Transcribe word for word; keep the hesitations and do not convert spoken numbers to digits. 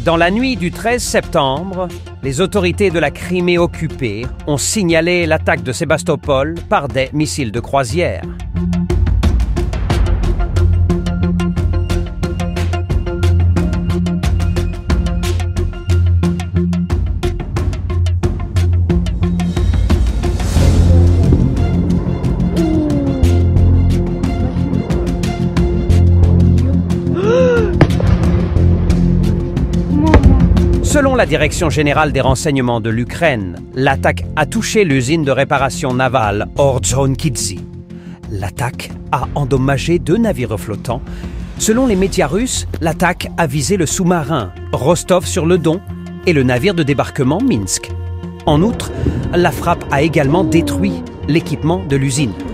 Dans la nuit du treize septembre, les autorités de la Crimée occupée ont signalé l'attaque de Sébastopol par des missiles de croisière. Selon la Direction générale des renseignements de l'Ukraine, l'attaque a touché l'usine de réparation navale Ordzhonikidze. L'attaque a endommagé deux navires flottants. Selon les médias russes, l'attaque a visé le sous-marin Rostov-sur-le-Don et le navire de débarquement Minsk. En outre, la frappe a également détruit l'équipement de l'usine.